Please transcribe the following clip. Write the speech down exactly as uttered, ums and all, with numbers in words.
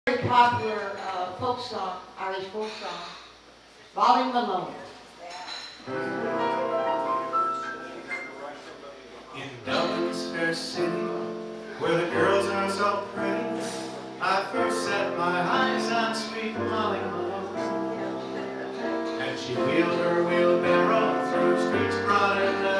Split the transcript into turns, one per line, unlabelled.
Very popular uh, folk song, Irish folk song, Molly Malone.
In Dublin's fair city, where the girls are so pretty, I first set my eyes on sweet Molly Malone. And she wheeled her wheelbarrow through streets broad and